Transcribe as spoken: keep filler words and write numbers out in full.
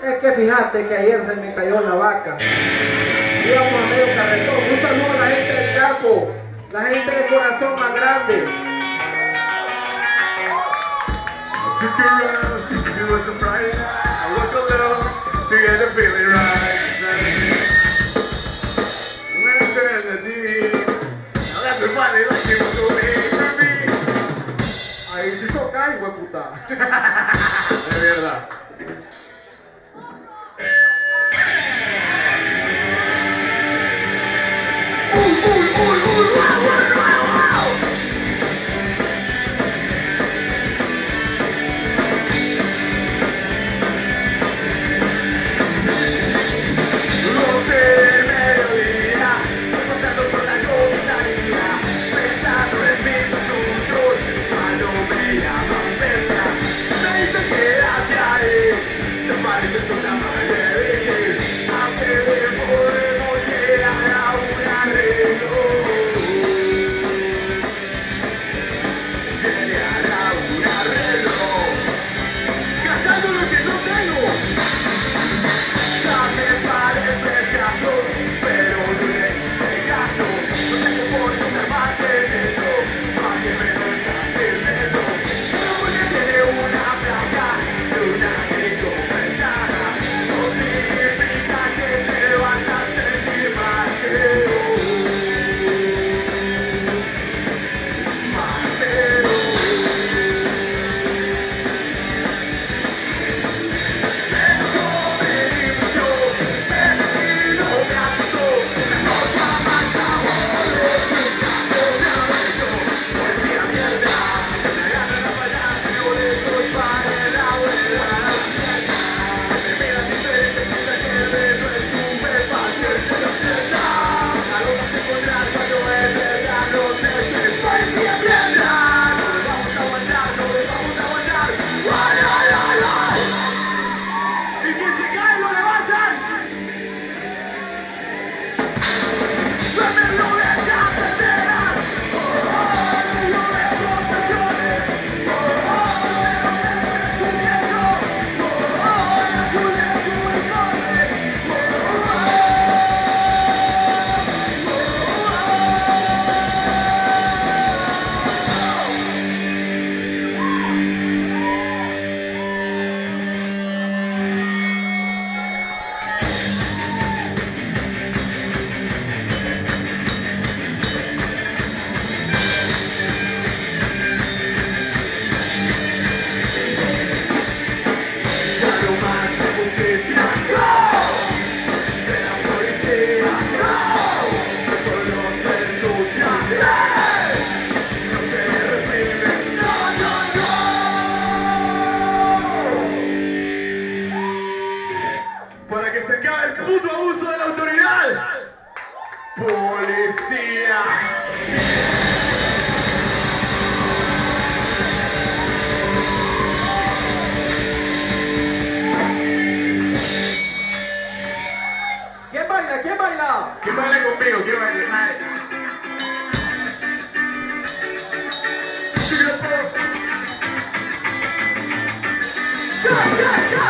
Es que fíjate que ayer se me cayó la vaca. Íbamos a medio carretón. Un saludo a la gente del campo, la gente de corazón más grande. Took you around, it was a Friday night. I was alone to get the feeling right. When I turned the T V, now everybody like it was going for me. Ahí sí toca, hijo de puta. De verdad. Uy, uy, uy, uy, wow, wow, wow, wow. Para que se acabe el puto abuso de la autoridad. Policía. ¿Quién baila? ¿Quién baila? ¿Quién baila conmigo? ¿Quién baila? Nadie. ¡Ya, ya, ya!